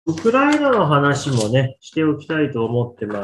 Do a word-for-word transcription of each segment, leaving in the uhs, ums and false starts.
ウクライナの話もね、しておきたいと思ってます。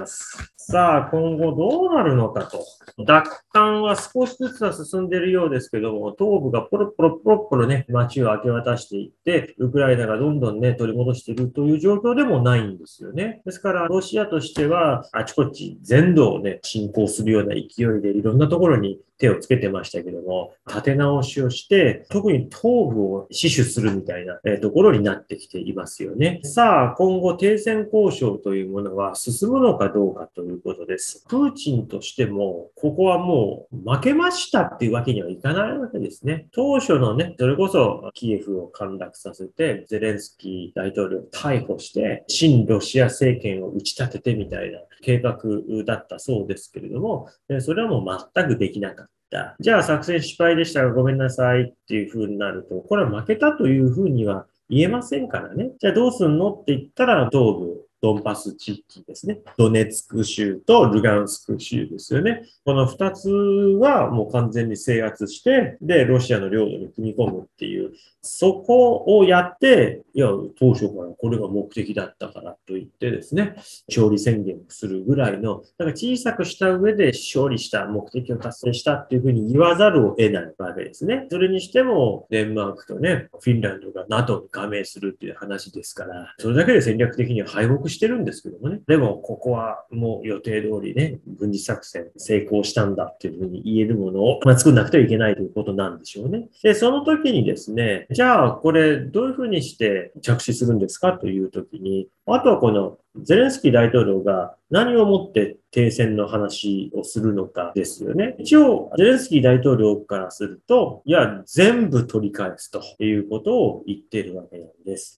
さあ、今後どうなるのかと。奪還は少しずつは進んでいるようですけども、東部がポロポロポロポロね、街を明け渡していって、ウクライナがどんどんね、取り戻しているという状況でもないんですよね。ですから、ロシアとしては、あちこち全土をね、侵攻するような勢いでいろんなところに手をつけてましたけども、立て直しをして、特に東部を死守するみたいな、えーところになってきていますよね。さあ、今後停戦交渉というものは進むのかどうかということです。プーチンとしても、ここはもう負けましたっていうわけにはいかないわけですね。当初のね、それこそキエフを陥落させて、ゼレンスキー大統領を逮捕して、親ロシア政権を打ち立ててみたいな計画だったそうですけれども、それはもう全くできなかった。じゃあ作戦失敗でしたがごめんなさいっていう風になると、これは負けたという風には言えませんからね。じゃあどうすんのって言ったら東部、ドンバス地域ですね。ドネツク州とルガンスク州ですよね。この二つはもう完全に制圧して、で、ロシアの領土に組み込むっていう、そこをやって、いや、当初からこれが目的だったからと言ってですね、勝利宣言をするぐらいの、なんか小さくした上で勝利した、目的を達成したっていうふうに言わざるを得ないわけですね。それにしても、デンマークとね、フィンランドが ナトー に加盟するっていう話ですから、それだけで戦略的には敗北してるんですけどもね。でも、ここはもう予定通りね、軍事作戦成功したんだっていうふうに言えるものを、まあ、作んなくてはいけないということなんでしょうね。で、その時にですね、じゃあ、これどういうふうにして着手するんですかという時に、あとはこのゼレンスキー大統領が何をもって停戦の話をするのかですよね。一応、ゼレンスキー大統領からすると、いや、全部取り返すということを言っているわけなんです。